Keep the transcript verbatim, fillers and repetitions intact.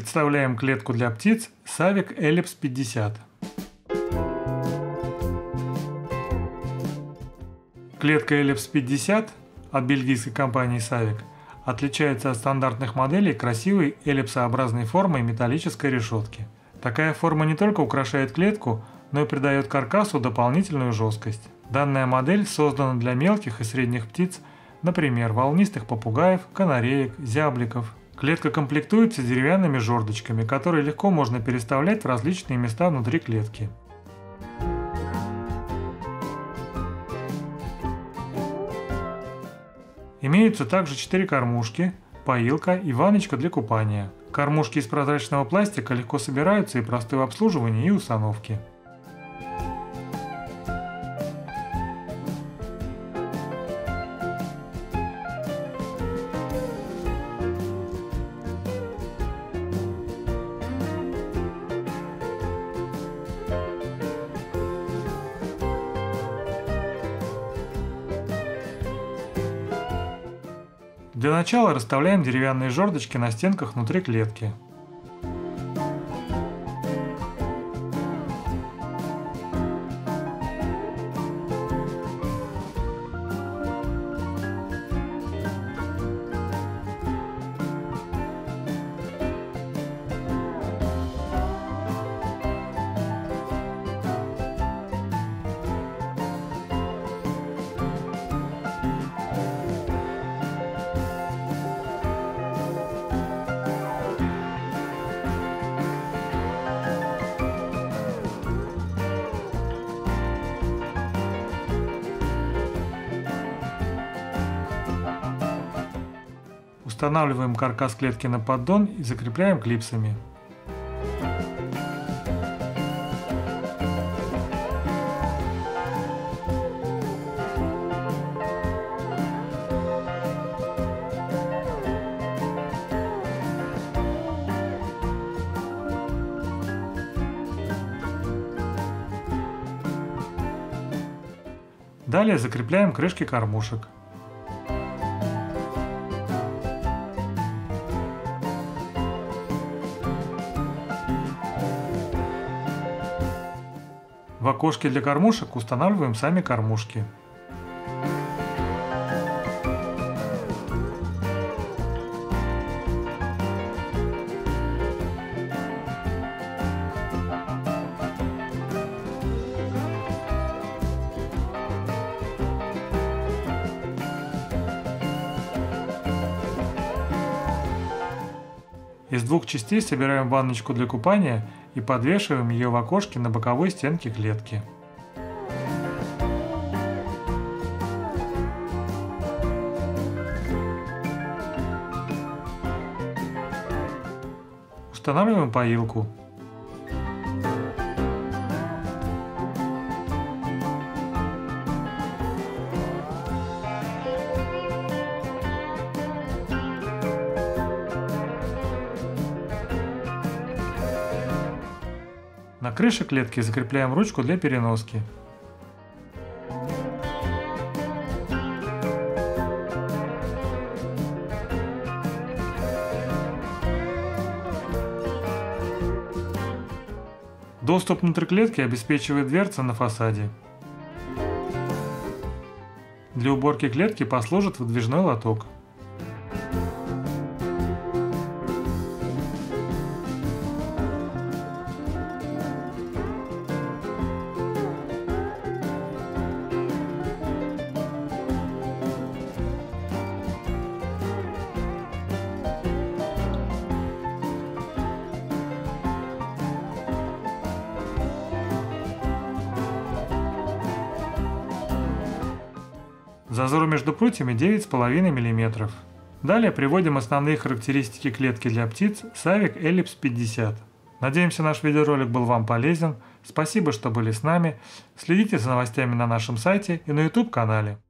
Представляем клетку для птиц Savic Ellipse пятьдесят. Клетка Ellipse пятьдесят от бельгийской компании Savic отличается от стандартных моделей красивой эллипсообразной формой металлической решетки. Такая форма не только украшает клетку, но и придает каркасу дополнительную жесткость. Данная модель создана для мелких и средних птиц, например, волнистых попугаев, канареек, зябликов. Клетка комплектуется деревянными жердочками, которые легко можно переставлять в различные места внутри клетки. Имеются также четыре кормушки, поилка и ванночка для купания. Кормушки из прозрачного пластика легко собираются и просты в обслуживании и установке. Для начала расставляем деревянные жердочки на стенках внутри клетки. Устанавливаем каркас клетки на поддон и закрепляем клипсами. Далее закрепляем крышки кормушек. В окошке для кормушек устанавливаем сами кормушки. Из двух частей собираем ванночку для купания и подвешиваем ее в окошке на боковой стенке клетки. Устанавливаем поилку. На крыше клетки закрепляем ручку для переноски. Доступ внутрь клетки обеспечивает дверца на фасаде. Для уборки клетки послужит выдвижной лоток. Зазор между прутьями девять с половиной миллиметров. Далее приводим основные характеристики клетки для птиц Savic Ellipse пятьдесят. Надеемся, наш видеоролик был вам полезен. Спасибо, что были с нами. Следите за новостями на нашем сайте и на YouTube канале.